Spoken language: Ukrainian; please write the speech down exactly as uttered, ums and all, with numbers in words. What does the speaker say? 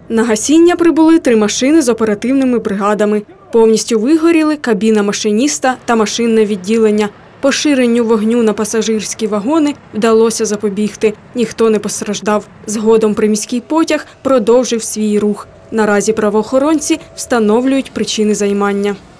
На гасіння прибули три машини з оперативними бригадами. Повністю вигоріли кабіна машиніста та машинне відділення. Поширенню вогню на пасажирські вагони вдалося запобігти. Ніхто не постраждав. Згодом приміський потяг продовжив свій рух. Наразі правоохоронці встановлюють причини займання.